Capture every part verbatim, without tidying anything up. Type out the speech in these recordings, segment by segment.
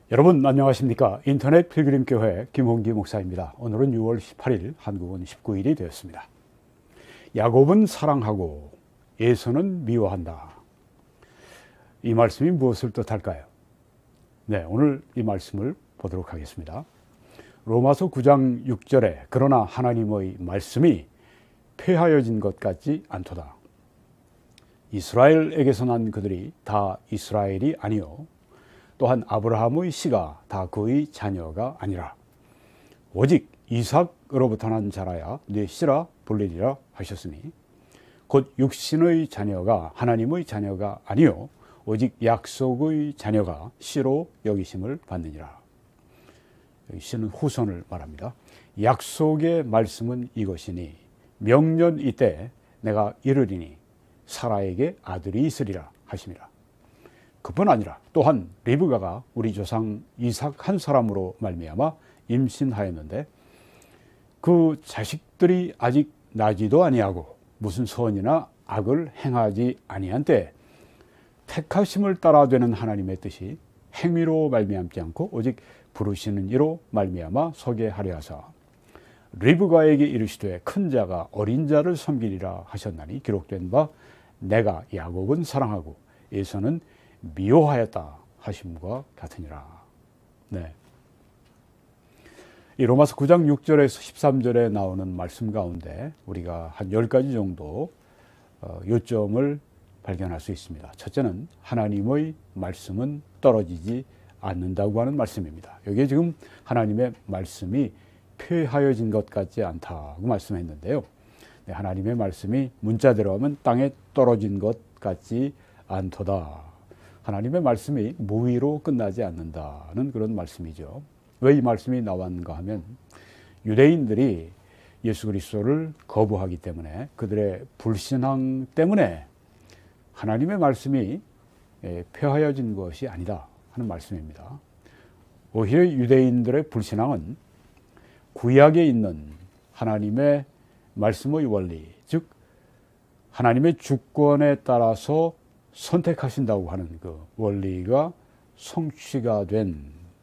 여러분 안녕하십니까? 인터넷 필그림교회 김홍기 목사입니다. 오늘은 유월 십팔일, 한국은 십구일이 되었습니다. 야곱은 사랑하고 에서는 미워한다. 이 말씀이 무엇을 뜻할까요? 네, 오늘 이 말씀을 보도록 하겠습니다. 로마서 구장 육절에 그러나 하나님의 말씀이 폐하여진 것 같지 않도다. 이스라엘에게서 난 그들이 다 이스라엘이 아니요 또한 아브라함의 씨가 다 그의 자녀가 아니라 오직 이삭으로부터 난 자라야 네 씨라 불리리라 하셨으니 곧 육신의 자녀가 하나님의 자녀가 아니요 오직 약속의 자녀가 씨로 여기심을 받느니라. 여기 씨는 후손을 말합니다. 약속의 말씀은 이것이니 명년 이때 내가 이르리니 사라에게 아들이 있으리라 하심이라. 그뿐 아니라 또한 리브가가 우리 조상 이삭 한 사람으로 말미암아 임신하였는데 그 자식들이 아직 나지도 아니하고 무슨 선이나 악을 행하지 아니한 때 택하심을 따라 되는 하나님의 뜻이 행위로 말미암지 않고 오직 부르시는 이로 말미암아 서게 하려 하사 리브가에게 이르시되 큰 자가 어린 자를 섬기리라 하셨나니 기록된 바 내가 야곱은 사랑하고 에서는 미워하였다 하심과 같으니라. 네. 이 로마서 구장 육절에서 십삼절에 나오는 말씀 가운데 우리가 한 열 가지 정도 요점을 발견할 수 있습니다. 첫째는 하나님의 말씀은 떨어지지 않는다고 하는 말씀입니다. 여기에 지금 하나님의 말씀이 폐하여진 것 같지 않다고 말씀했는데요. 네, 하나님의 말씀이 문자대로 하면 땅에 떨어진 것 같지 않도다. 하나님의 말씀이 무위로 끝나지 않는다는 그런 말씀이죠. 왜 이 말씀이 나왔는가 하면 유대인들이 예수 그리스도를 거부하기 때문에 그들의 불신앙 때문에 하나님의 말씀이 폐하여진 것이 아니다 하는 말씀입니다. 오히려 유대인들의 불신앙은 구약에 있는 하나님의 말씀의 원리, 즉 하나님의 주권에 따라서 선택하신다고 하는 그 원리가 성취가 된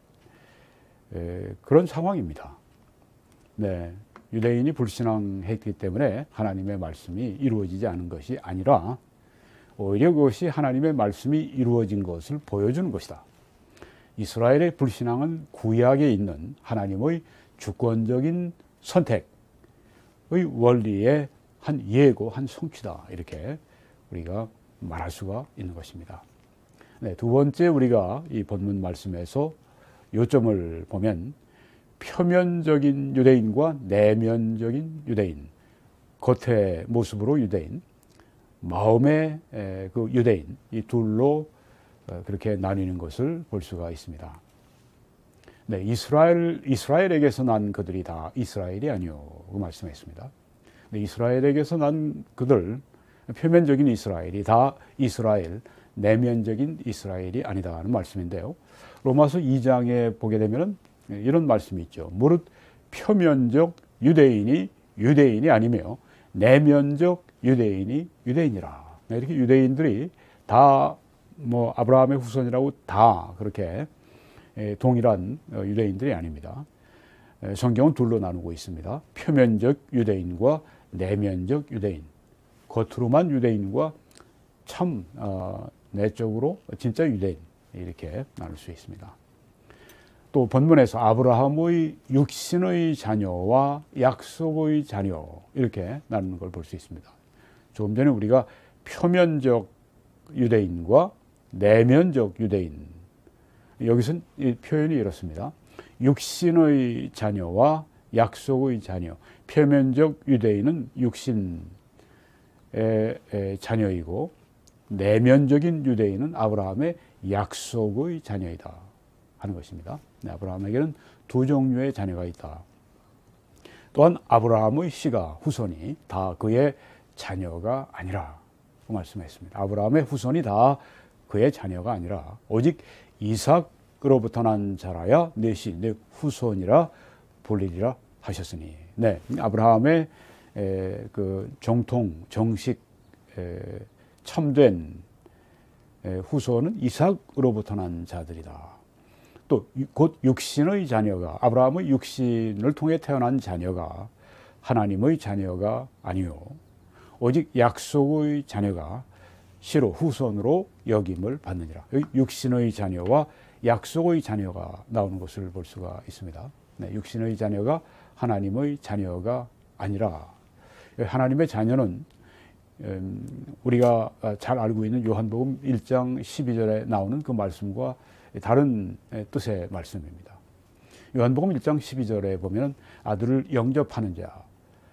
그런 상황입니다. 네, 유대인이 불신앙했기 때문에 하나님의 말씀이 이루어지지 않은 것이 아니라 오히려 그것이 하나님의 말씀이 이루어진 것을 보여주는 것이다. 이스라엘의 불신앙은 구약에 있는 하나님의 주권적인 선택의 원리의 한 예고, 한 성취다. 이렇게 우리가 말할 수가 있는 것입니다. 네, 두 번째 우리가 이 본문 말씀에서 요점을 보면 표면적인 유대인과 내면적인 유대인, 겉의 모습으로 유대인, 마음의 그 유대인, 이 둘로 그렇게 나뉘는 것을 볼 수가 있습니다. 네, 이스라엘, 이스라엘에게서 난 그들이 다 이스라엘이 아니오고 말씀했습니다. 네, 이스라엘에게서 난 그들, 표면적인 이스라엘이 다 이스라엘, 내면적인 이스라엘이 아니다 하는 말씀인데요. 로마서 이장에 보게 되면 이런 말씀이 있죠. 무릇 표면적 유대인이 유대인이 아니며 내면적 유대인이 유대인이라. 이렇게 유대인들이 다 뭐 아브라함의 후손이라고 다 그렇게 동일한 유대인들이 아닙니다. 성경은 둘로 나누고 있습니다. 표면적 유대인과 내면적 유대인. 겉으로만 유대인과 참 어, 내적으로 진짜 유대인 이렇게 나눌 수 있습니다. 또 본문에서 아브라함의 육신의 자녀와 약속의 자녀 이렇게 나누는 걸 볼 수 있습니다. 조금 전에 우리가 표면적 유대인과 내면적 유대인 여기서는 이 표현이 이렇습니다. 육신의 자녀와 약속의 자녀. 표면적 유대인은 육신 의 자녀이고 내면적인 유대인은 아브라함의 약속의 자녀이다 하는 것입니다. 네, 아브라함에게는 두 종류의 자녀가 있다. 또한 아브라함의 씨가 후손이 다 그의 자녀가 아니라 그 말씀했습니다. 아브라함의 후손이 다 그의 자녀가 아니라 오직 이삭으로부터 난 자라야 내 씨, 내 후손이라 불리리라 하셨으니. 네, 아브라함의 에, 그 정통, 정식, 에, 참된 에, 후손은 이삭으로부터 난 자들이다. 또 곧 육신의 자녀가, 아브라함의 육신을 통해 태어난 자녀가 하나님의 자녀가 아니요 오직 약속의 자녀가 시로 후손으로 여김을 받느니라. 여기 육신의 자녀와 약속의 자녀가 나오는 것을 볼 수가 있습니다. 네, 육신의 자녀가 하나님의 자녀가 아니라, 하나님의 자녀는 우리가 잘 알고 있는 요한복음 일 장 십이 절에 나오는 그 말씀과 다른 뜻의 말씀입니다. 요한복음 일 장 십이 절에 보면 아들을 영접하는 자,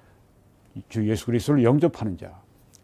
주 예수 그리스도를 영접하는 자,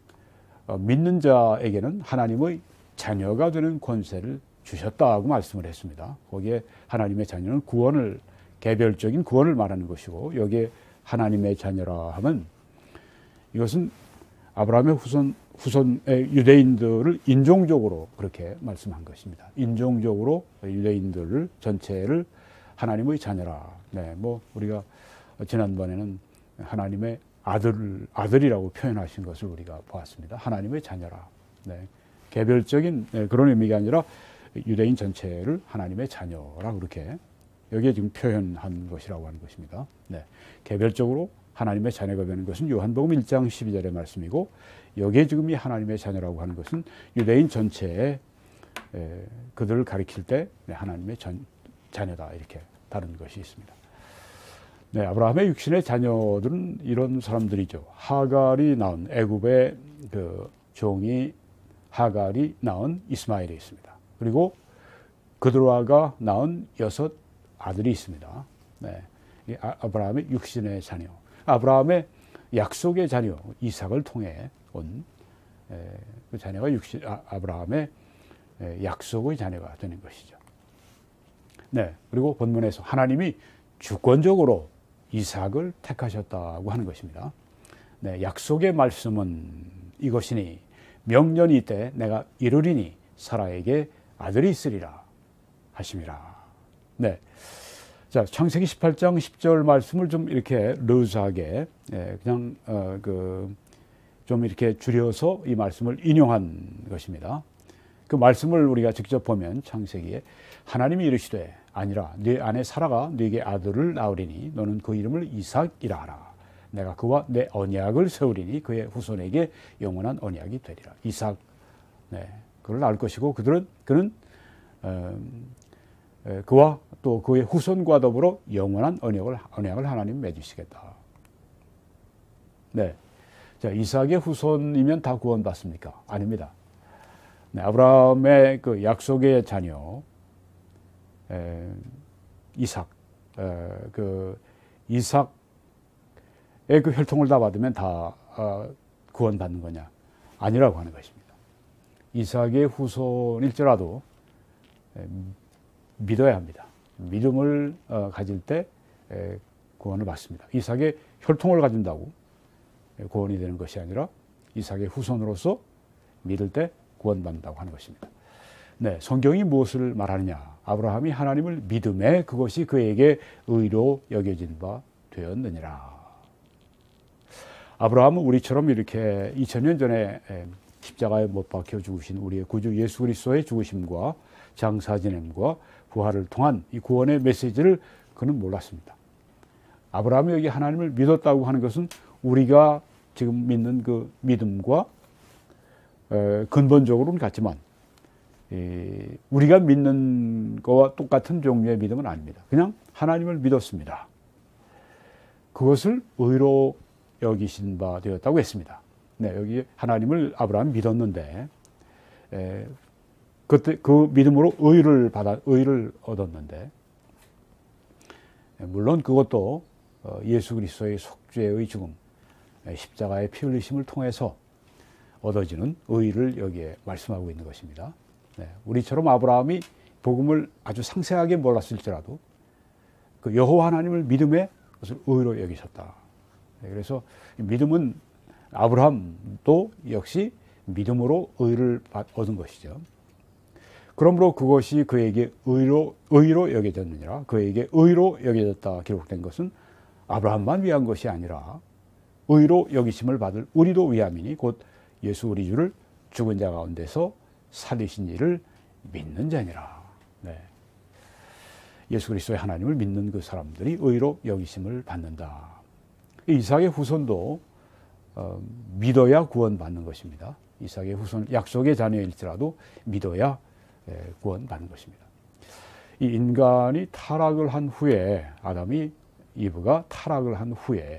믿는 자에게는 하나님의 자녀가 되는 권세를 주셨다고 말씀을 했습니다. 거기에 하나님의 자녀는 구원을, 개별적인 구원을 말하는 것이고, 여기에 하나님의 자녀라 하면 이것은 아브라함의 후손, 후손의 유대인들을 인종적으로 그렇게 말씀한 것입니다. 인종적으로 유대인들을 전체를 하나님의 자녀라. 네, 뭐 우리가 지난번에는 하나님의 아들, 아들이라고 표현하신 것을 우리가 보았습니다. 하나님의 자녀라. 네, 개별적인 네, 그런 의미가 아니라 유대인 전체를 하나님의 자녀라, 그렇게 여기에 지금 표현한 것이라고 하는 것입니다. 네, 개별적으로 하나님의 자녀가 되는 것은 요한복음 일 장 십이 절의 말씀이고, 여기에 지금 이 하나님의 자녀라고 하는 것은 유대인 전체에 에, 그들을 가리킬 때 네, 하나님의 전, 자녀다, 이렇게 다른 것이 있습니다. 네, 아브라함의 육신의 자녀들은 이런 사람들이죠. 하갈이 낳은, 애굽의 그 종이 하갈이 낳은 이스마엘이 있습니다. 그리고 그들화가 낳은 여섯 아들이 있습니다. 네, 이 아브라함의 육신의 자녀, 아브라함의 약속의 자녀 이삭을 통해 온 그 자녀가 육신, 아, 아브라함의 에, 약속의 자녀가 되는 것이죠. 네, 그리고 본문에서 하나님이 주권적으로 이삭을 택하셨다고 하는 것입니다. 네, 약속의 말씀은 이것이니 명년이 때 내가 이르리니 사라에게 아들이 있으리라 하심이라. 네. 자, 창세기 십팔 장 십 절 말씀을 좀 이렇게 러스하게 그냥 어, 그 좀 이렇게 줄여서 이 말씀을 인용한 것입니다. 그 말씀을 우리가 직접 보면 창세기에 하나님이 이르시되 아니라 네 아내 사라가 네게 아들을 낳으리니 너는 그 이름을 이삭이라 하라. 내가 그와 내 언약을 세우리니 그의 후손에게 영원한 언약이 되리라. 이삭, 네, 그를 낳을 것이고 그들은 그는 어, 그와 또 그의 후손과 더불어 영원한 언약을, 언약을 하나님 맺으시겠다. 네. 자, 이삭의 후손이면 다 구원받습니까? 아닙니다. 네, 아브라함의 그 약속의 자녀, 에, 이삭, 에, 그 이삭의 그 혈통을 다 받으면 다 어, 구원받는 거냐? 아니라고 하는 것입니다. 이삭의 후손일지라도 에, 믿어야 합니다. 믿음을 어, 가질 때 에, 구원을 받습니다. 이삭의 혈통을 가진다고 구원이 되는 것이 아니라 이삭의 후손으로서 믿을 때 구원받는다고 하는 것입니다. 네, 성경이 무엇을 말하느냐? 아브라함이 하나님을 믿음에 그것이 그에게 의로 여겨진 바 되었느니라. 아브라함은 우리처럼 이렇게 이천 년 전에 십자가에 못 박혀 죽으신 우리의 구주 예수 그리스도의 죽으심과 장사 지냄과 부활을 통한 이 구원의 메시지를 그는 몰랐습니다. 아브라함이 여기 하나님을 믿었다고 하는 것은 우리가 지금 믿는 그 믿음과 에, 근본적으로는 같지만 에, 우리가 믿는 거와 똑같은 종류의 믿음은 아닙니다. 그냥 하나님을 믿었습니다. 그것을 의로 여기신 바 되었다고 했습니다. 네, 여기 하나님을 아브라함이 믿었는데 에, 그때 그 믿음으로 의를 받아 의를 얻었는데, 물론 그것도 예수 그리스도의 속죄의 죽음, 십자가의 피 흘리심을 통해서 얻어지는 의를 여기에 말씀하고 있는 것입니다. 네, 우리처럼 아브라함이 복음을 아주 상세하게 몰랐을지라도 그 여호와 하나님을 믿음에 그것을 의로 여기셨다. 네, 그래서 믿음은 아브라함도 역시 믿음으로 의를 얻은 것이죠. 그러므로 그것이 그에게 의로, 의로 여겨졌느니라. 그에게 의로 여겨졌다 기록된 것은 아브라함만 위한 것이 아니라 의로 여기심을 받을 우리도 위함이니 곧 예수 우리 주를 죽은 자 가운데서 살리신 이를 믿는 자니라. 네. 예수 그리스도의 하나님을 믿는 그 사람들이 의로 여기심을 받는다. 이삭의 후손도 어, 믿어야 구원받는 것입니다. 이삭의 후손, 약속의 자녀일지라도 믿어야 예, 구원받는 것입니다. 이 인간이 타락을 한 후에, 아담이 이브가 타락을 한 후에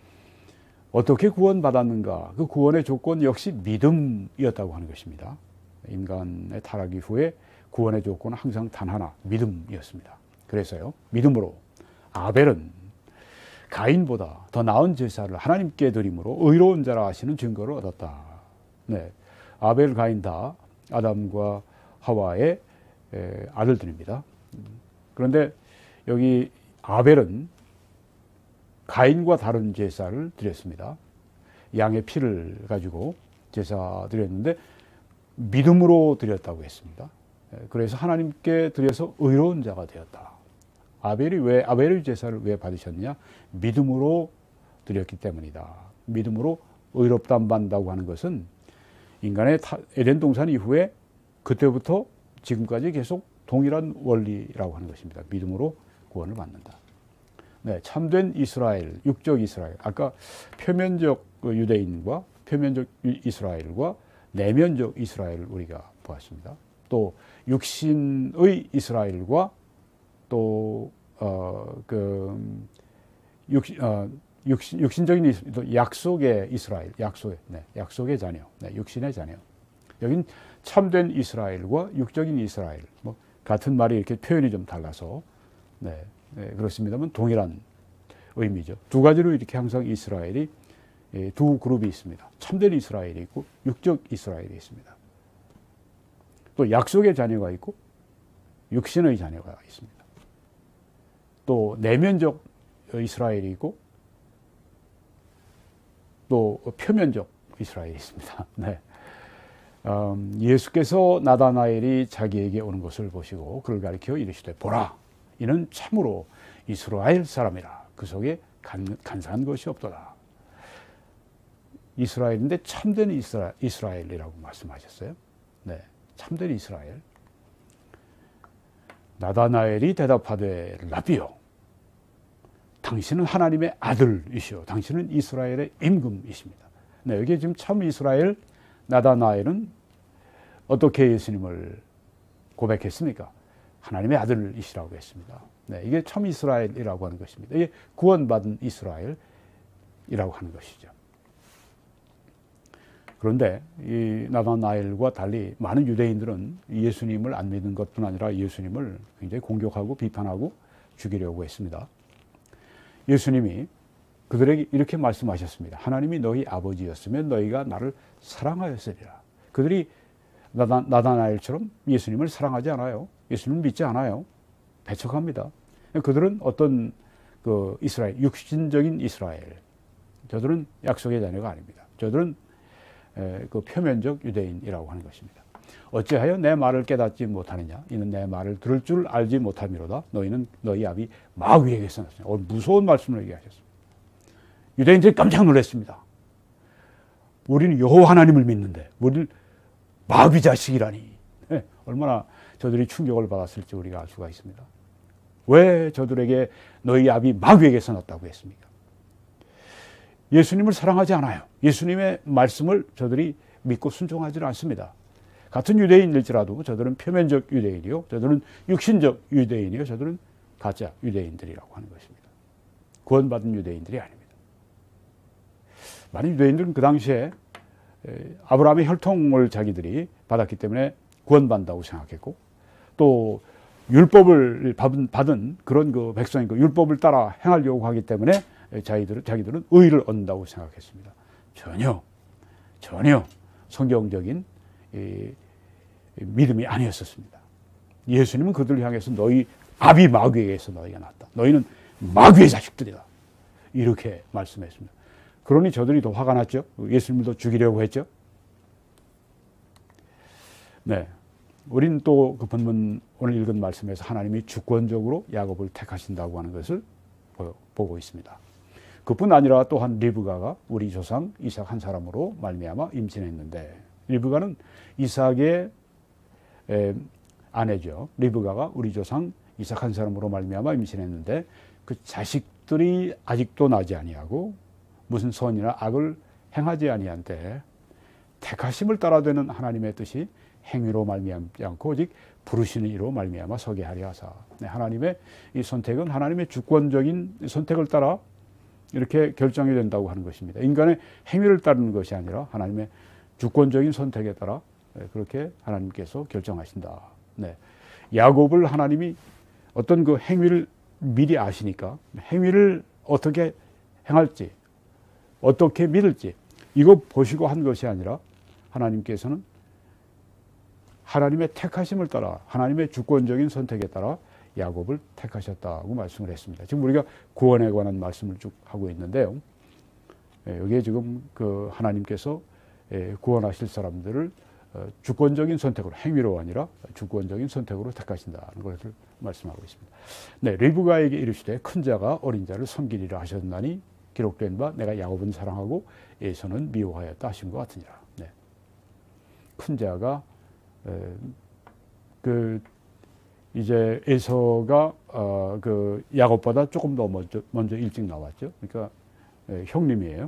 어떻게 구원받았는가? 그 구원의 조건 역시 믿음이었다고 하는 것입니다. 인간의 타락 이후에 구원의 조건은 항상 단 하나, 믿음이었습니다. 그래서요, 믿음으로 아벨은 가인보다 더 나은 제사를 하나님께 드림으로 의로운 자라 하시는 증거를 얻었다. 네, 아벨, 가인 다 아담과 하와의 아들들입니다. 그런데 여기 아벨은 가인과 다른 제사를 드렸습니다. 양의 피를 가지고 제사 드렸는데 믿음으로 드렸다고 했습니다. 그래서 하나님께 드려서 의로운 자가 되었다. 아벨이 왜 아벨의 제사를 왜 받으셨느냐? 믿음으로 드렸기 때문이다. 믿음으로 의롭다함 받는다고 하는 것은 인간의 에덴 동산 이후에 그때부터 지금까지 계속 동일한 원리라고 하는 것입니다. 믿음으로 구원을 받는다. 네, 참된 이스라엘, 육적 이스라엘. 아까 표면적 유대인과 표면적 이스라엘과 내면적 이스라엘을 우리가 보았습니다. 또 육신의 이스라엘과 또 어, 그 육신, 어, 육신, 육신적인 약속의 이스라엘, 약속의, 네, 약속의 자녀, 네, 육신의 자녀. 여긴 참된 이스라엘과 육적인 이스라엘, 뭐 같은 말이 이렇게 표현이 좀 달라서, 네, 네, 그렇습니다만 동일한 의미죠. 두 가지로 이렇게 항상 이스라엘이 예, 두 그룹이 있습니다. 참된 이스라엘이 있고 육적 이스라엘이 있습니다. 또 약속의 자녀가 있고 육신의 자녀가 있습니다. 또 내면적 이스라엘이 있고 또 표면적 이스라엘이 있습니다. 네. 음, 예수께서 나다나엘이 자기에게 오는 것을 보시고 그를 가리켜 이르시되 보라, 이는 참으로 이스라엘 사람이라. 그 속에 간, 간사한 것이 없도다. 이스라엘인데 참된 이스라, 이스라엘이라고 말씀하셨어요. 네, 참된 이스라엘. 나다나엘이 대답하되 라비요, 당신은 하나님의 아들이시오. 당신은 이스라엘의 임금이십니다. 네, 여기 지금 참 이스라엘 나다나엘은 어떻게 예수님을 고백했습니까? 하나님의 아들이시라고 했습니다. 네, 이게 참 이스라엘이라고 하는 것입니다. 이게 구원받은 이스라엘이라고 하는 것이죠. 그런데 이 나다나엘과 달리 많은 유대인들은 예수님을 안 믿는 것뿐 아니라 예수님을 굉장히 공격하고 비판하고 죽이려고 했습니다. 예수님이 그들에게 이렇게 말씀하셨습니다. 하나님이 너희 아버지였으면 너희가 나를 사랑하였으리라. 그들이 나다, 나다나엘처럼 예수님을 사랑하지 않아요. 예수님을 믿지 않아요. 배척합니다. 그들은 어떤 그 이스라엘, 육신적인 이스라엘, 저들은 약속의 자녀가 아닙니다. 저들은 에, 그 표면적 유대인이라고 하는 것입니다. 어찌하여 내 말을 깨닫지 못하느냐? 이는 내 말을 들을 줄 알지 못함이로다. 너희는 너희 아비 마귀에게서 났으냐. 어, 무서운 말씀을 얘기하셨습니다. 유대인들이 깜짝 놀랐습니다. 우리는 여호와 하나님을 믿는데 우리를 마귀 자식이라니. 네, 얼마나 저들이 충격을 받았을지 우리가 알 수가 있습니다. 왜 저들에게 너희 아비 마귀에게서 났다고 했습니까? 예수님을 사랑하지 않아요. 예수님의 말씀을 저들이 믿고 순종하지 않습니다. 같은 유대인일지라도 저들은 표면적 유대인이요, 저들은 육신적 유대인이요, 저들은 가짜 유대인들이라고 하는 것입니다. 구원받은 유대인들이 아닙니다. 많은 유대인들은 그 당시에 아브라함의 혈통을 자기들이 받았기 때문에 구원받는다고 생각했고, 또 율법을 받은 그런 그 백성이 그 율법을 따라 행하려고 하기 때문에 자기들은, 자기들은 의를 얻는다고 생각했습니다. 전혀, 전혀 성경적인 이, 믿음이 아니었었습니다. 예수님은 그들을 향해서 너희 아비 마귀에게서 너희가 났다. 너희는 마귀의 자식들이다. 이렇게 말씀했습니다. 그러니 저들이 더 화가 났죠. 예수님도 죽이려고 했죠. 네, 우리는 또 그 본문 오늘 읽은 말씀에서 하나님이 주권적으로 야곱을 택하신다고 하는 것을 보고 있습니다. 그뿐 아니라 또한 리브가가 우리 조상 이삭 한 사람으로 말미암아 임신했는데, 리브가는 이삭의 아내죠. 리브가가 우리 조상 이삭 한 사람으로 말미암아 임신했는데 그 자식들이 아직도 나지 아니하고 무슨 선이나 악을 행하지 아니한데 택하심을 따라되는 하나님의 뜻이 행위로 말미암지 않고 오직 부르시는 이로 말미암아 서게 하려 하사. 네, 하나님의 이 선택은 하나님의 주권적인 선택을 따라 이렇게 결정이 된다고 하는 것입니다. 인간의 행위를 따르는 것이 아니라 하나님의 주권적인 선택에 따라 그렇게 하나님께서 결정하신다. 네. 야곱을 하나님이 어떤 그 행위를 미리 아시니까 행위를 어떻게 행할지 어떻게 믿을지 이거 보시고 한 것이 아니라 하나님께서는 하나님의 택하심을 따라 하나님의 주권적인 선택에 따라 야곱을 택하셨다고 말씀을 했습니다. 지금 우리가 구원에 관한 말씀을 쭉 하고 있는데요. 여기에 지금 그 하나님께서 구원하실 사람들을 주권적인 선택으로 행위로 아니라 주권적인 선택으로 택하신다는 것을 말씀하고 있습니다. 네, 리브가에게 이르시되 큰 자가 어린 자를 섬기리라 하셨나니 기록된 바 내가 야곱은 사랑하고 에서는 미워하였다 하신 것 같으니라. 네. 큰 자가 에, 그 이제 에서가 어, 그 야곱보다 조금 더 먼저 먼저 일찍 나왔죠. 그러니까 에, 형님이에요.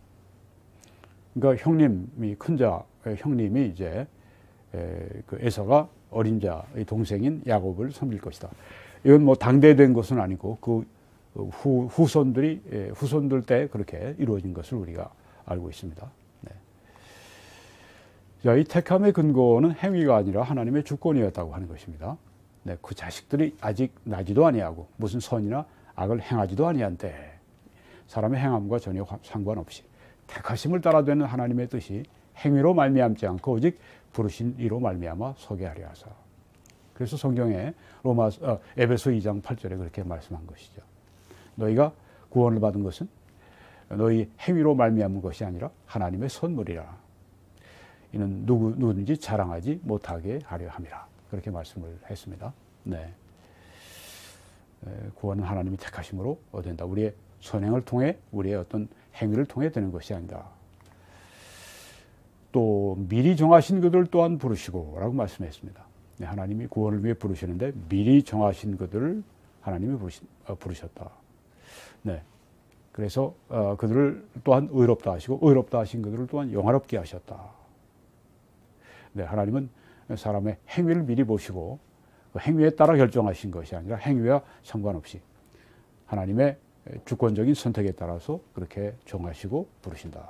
그러니까 형님이 큰 자 형님이 이제 에, 그 에서가 어린 자의 동생인 야곱을 섬길 것이다. 이건 뭐 당대된 것은 아니고 그 후, 후손들이 예, 후손들 때 그렇게 이루어진 것을 우리가 알고 있습니다. 네. 자, 이 택함의 근거는 행위가 아니라 하나님의 주권이었다고 하는 것입니다. 네, 그 자식들이 아직 나지도 아니하고 무슨 선이나 악을 행하지도 아니한데 사람의 행함과 전혀 상관없이 택하심을 따라 되는 하나님의 뜻이 행위로 말미암지 않고 오직 부르신 이로 말미암아 서게 하려 하사. 그래서 성경에 로마 어, 에베소 이 장 팔 절에 그렇게 말씀한 것이죠. 너희가 구원을 받은 것은 너희 행위로 말미암은 것이 아니라 하나님의 선물이라. 이는 누구 누구든지 자랑하지 못하게 하려 함이라. 그렇게 말씀을 했습니다. 네. 구원은 하나님이 택하심으로 된다. 우리의 선행을 통해 우리의 어떤 행위를 통해 되는 것이 아니다. 또 미리 정하신 그들 또한 부르시고라고 말씀했습니다. 네, 하나님이 구원을 위해 부르시는데 미리 정하신 그들을 하나님이 부르시, 어, 부르셨다. 네, 그래서 어, 그들을 또한 의롭다 하시고 의롭다 하신 그들을 또한 영화롭게 하셨다. 네, 하나님은 사람의 행위를 미리 보시고 그 행위에 따라 결정하신 것이 아니라 행위와 상관없이 하나님의 주권적인 선택에 따라서 그렇게 정하시고 부르신다.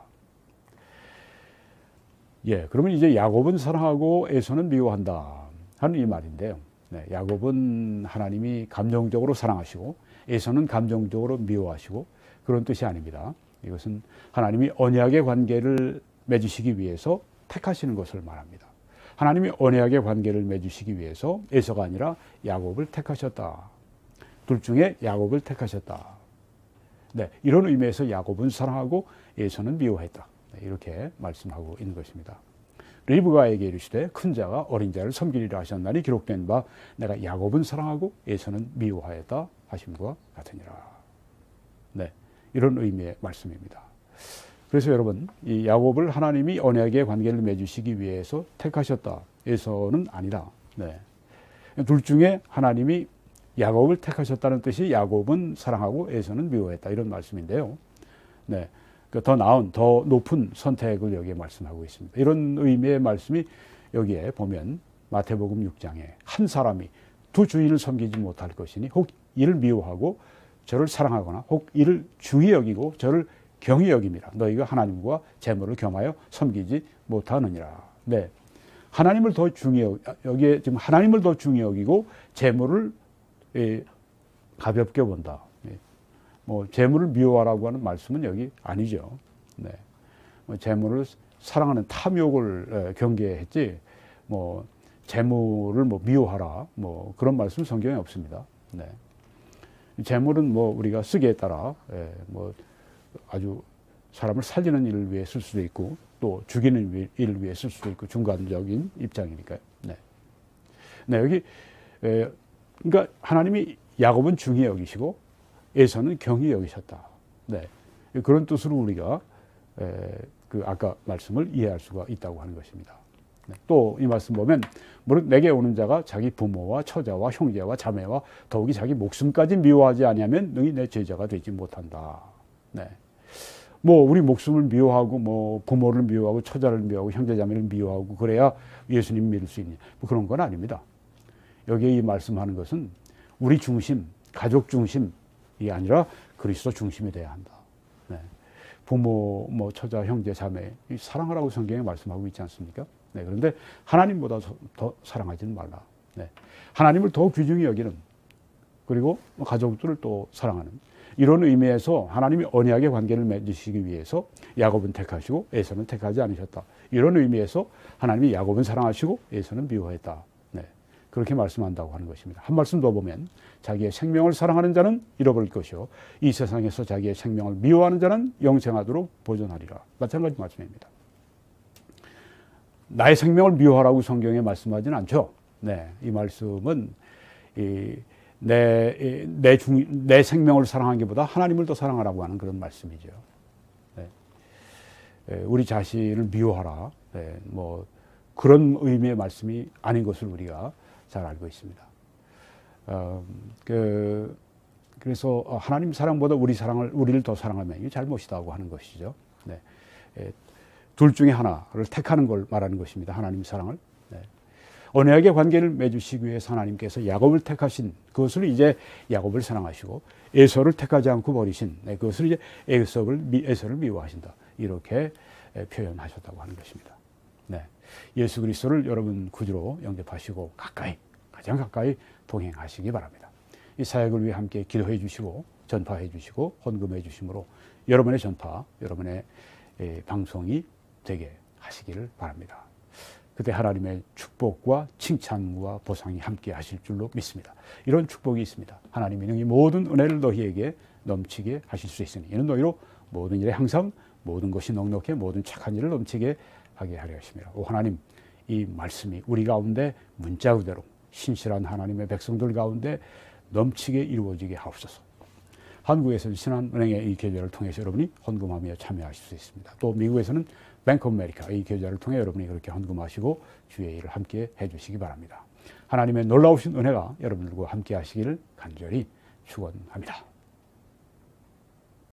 예, 그러면 이제 야곱은 사랑하고 에서는 미워한다 하는 이 말인데요. 네, 야곱은 하나님이 감정적으로 사랑하시고 에서는 감정적으로 미워하시고 그런 뜻이 아닙니다. 이것은 하나님이 언약의 관계를 맺으시기 위해서 택하시는 것을 말합니다. 하나님이 언약의 관계를 맺으시기 위해서 에서가 아니라 야곱을 택하셨다. 둘 중에 야곱을 택하셨다. 네, 이런 의미에서 야곱은 사랑하고 에서는 미워했다. 이렇게 말씀하고 있는 것입니다. 리브가에게 이르시되 큰 자가 어린 자를 섬기리라 하셨나니 기록된 바 내가 야곱은 사랑하고 에서는 미워하였다 하심과 같으니라. 네, 이런 의미의 말씀입니다. 그래서 여러분 이 야곱을 하나님이 언약의 관계를 맺으시기 위해서 택하셨다. 에서는 아니라 네. 둘 중에 하나님이 야곱을 택하셨다는 뜻이 야곱은 사랑하고 에서는 미워했다 이런 말씀인데요. 네. 더 나은, 더 높은 선택을 여기에 말씀하고 있습니다. 이런 의미의 말씀이 여기에 보면 마태복음 육 장에 한 사람이 두 주인을 섬기지 못할 것이니 혹 이를 미워하고 저를 사랑하거나 혹 이를 중히 여기고 저를 경히 여김이라. 너희가 하나님과 재물을 겸하여 섬기지 못하느니라. 네, 하나님을 더 중히 여기, 여기에 지금 하나님을 더 중히 여기고 재물을 예, 가볍게 본다. 뭐 재물을 미워하라고 하는 말씀은 여기 아니죠. 네, 뭐 재물을 사랑하는 탐욕을 경계했지, 뭐 재물을 뭐 미워하라, 뭐 그런 말씀 성경에 없습니다. 네, 재물은 뭐 우리가 쓰기에 따라 예, 뭐 아주 사람을 살리는 일을 위해 쓸 수도 있고 또 죽이는 일을 위해 쓸 수도 있고 중간적인 입장이니까요. 네, 네 여기 에, 그러니까 하나님이 야곱은 중히 여기시고 에서는 경히 여기셨다. 네, 그런 뜻으로 우리가 에, 그 아까 말씀을 이해할 수가 있다고 하는 것입니다. 또 이 말씀 보면 무릇 내게 오는 자가 자기 부모와 처자와 형제와 자매와 더욱이 자기 목숨까지 미워하지 아니하면 능히 내 제자가 되지 못한다. 네. 뭐 우리 목숨을 미워하고 뭐 부모를 미워하고 처자를 미워하고 형제자매를 미워하고 그래야 예수님 믿을 수 있냐, 뭐 그런 건 아닙니다. 여기에 이 말씀하는 것은 우리 중심, 가족 중심이 아니라 그리스도 중심이 돼야 한다. 네. 부모, 뭐 처자, 형제, 자매 사랑하라고 성경에 말씀하고 있지 않습니까? 네. 그런데 하나님보다 더 사랑하지는 말라. 네. 하나님을 더 귀중히 여기는, 그리고 가족들을 또 사랑하는, 이런 의미에서 하나님이 언약의 관계를 맺으시기 위해서 야곱은 택하시고 에서는 택하지 않으셨다. 이런 의미에서 하나님이 야곱은 사랑하시고 에서는 미워했다. 네. 그렇게 말씀한다고 하는 것입니다. 한 말씀 더 보면 자기의 생명을 사랑하는 자는 잃어버릴 것이요 이 세상에서 자기의 생명을 미워하는 자는 영생하도록 보존하리라. 마찬가지 말씀입니다. 나의 생명을 미워하라고 성경에 말씀하지는 않죠. 네. 이 말씀은 이 내, 내, 중, 내 생명을 사랑하기보다 하나님을 더 사랑하라고 하는 그런 말씀이죠. 네. 우리 자신을 미워하라. 네. 뭐, 그런 의미의 말씀이 아닌 것을 우리가 잘 알고 있습니다. 어, 그, 그래서 하나님 사랑보다 우리 사랑을, 우리를 더 사랑하면 이게 잘못이다고 하는 것이죠. 네. 둘 중에 하나를 택하는 걸 말하는 것입니다. 하나님 사랑을. 네. 언약의 관계를 맺으시기 위해서 하나님께서 야곱을 택하신 그것을 이제 야곱을 사랑하시고 에서를 택하지 않고 버리신 네, 그것을 이제 에서를, 에서를 미워하신다. 이렇게 표현하셨다고 하는 것입니다. 네. 예수 그리스도를 여러분 구주로 영접하시고 가까이, 가장 가까이 동행하시기 바랍니다. 이 사역을 위해 함께 기도해 주시고 전파해 주시고 헌금해 주심으로 여러분의 전파, 여러분의 방송이 되게 하시기를 바랍니다. 그때 하나님의 축복과 칭찬과 보상이 함께 하실 줄로 믿습니다. 이런 축복이 있습니다. 하나님이 능히 모든 은혜를 너희에게 넘치게 하실 수 있으니 이는 너희로 모든 일에 항상 모든 것이 넉넉해 모든 착한 일을 넘치게 하게 하려 하심이라. 오 하나님, 이 말씀이 우리 가운데 문자 그대로 신실한 하나님의 백성들 가운데 넘치게 이루어지게 하옵소서. 한국에서는 신한은행의 이 계좌를 통해서 여러분이 헌금하며 참여하실 수 있습니다. 또 미국에서는 뱅크 오브 아메리카 이 계좌를 통해 여러분이 그렇게 헌금하시고 주의 일을 함께 해주시기 바랍니다. 하나님의 놀라우신 은혜가 여러분들과 함께 하시기를 간절히 축원합니다.